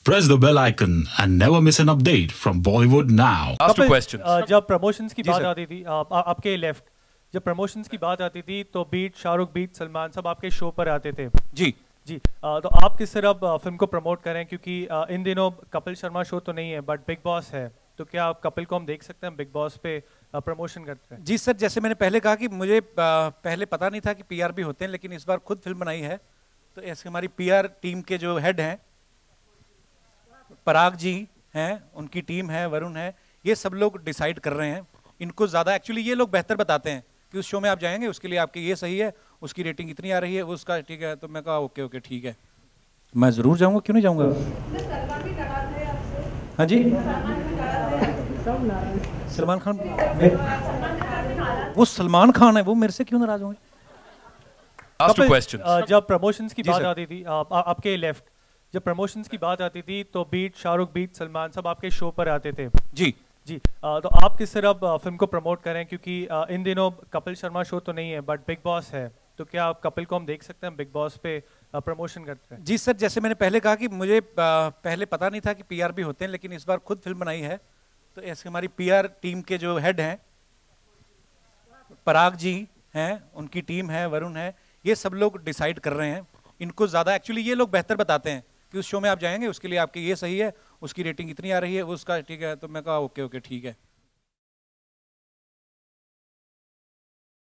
Press the bell icon and never miss an update from Bollywood now. Ask two questions. जब promotions की जी बात sir. आती थी आपके लेफ्ट, जब प्रमोशंस की बात आती थी तो बीट शाहरुख, बीट सलमान सब आपके शो पर आते थे। जी जी तो आप किस तरह फिल्म को प्रमोट करें, क्योंकि इन दिनों कपिल शर्मा शो तो नहीं है बट बिग बॉस है, तो क्या आप कपिल को हम देख सकते हैं बिग बॉस पे प्रमोशन करते हैं? जी सर, जैसे मैंने पहले कहा कि मुझे पहले पता नहीं था कि पीआर भी होते हैं, लेकिन इस बार खुद फिल्म बनाई है तो ऐसे हमारी पीआर टीम के जो हेड हैं, पराग जी हैं, उनकी टीम है, वरुण है, ये सब लोग डिसाइड कर रहे हैं। इनको ज़्यादा एक्चुअली ये लोग बेहतर बताते हैं कि उस शो में आप जाएंगे, उसके लिए आपके ये सही है, उसकी रेटिंग इतनी आ रही है, वो उसका ठीक है। तो मैं कहा ओके ओके ठीक है, मैं ज़रूर जाऊँगा, क्यों नहीं जाऊँगा। हाँ जी, सलमान खान, वो सलमान खान है, वो मेरे से क्यों नाराज होंगे। Ask two questions. जब प्रमोशंस की जी बात सर। आती थी आपके लेफ्ट, जब प्रमोशंस की बात आती थी तो बीट शाहरुख, बीट सलमान सब आपके शो पर आते थे। जी जी तो आप किस तरह फिल्म को प्रमोट करें, क्योंकि इन दिनों कपिल शर्मा शो तो नहीं है बट बिग बॉस है, तो क्या आप कपिल को हम देख सकते हैं बिग बॉस पे प्रमोशन करते हैं? जी सर, जैसे मैंने पहले कहा कि मुझे पहले पता नहीं था कि पीआर भी होते हैं, लेकिन इस बार खुद फिल्म बनाई है तो ऐसे हमारी पीआर टीम के जो हेड हैं, पराग जी हैं, उनकी टीम है, वरुण है, ये सब लोग डिसाइड कर रहे हैं। इनको ज़्यादा एक्चुअली ये लोग बेहतर बताते हैं कि उस शो में आप जाएंगे, उसके लिए आपके ये सही है, उसकी रेटिंग इतनी आ रही है, वो उसका ठीक है। तो मैं कहा ओके ओके ठीक है,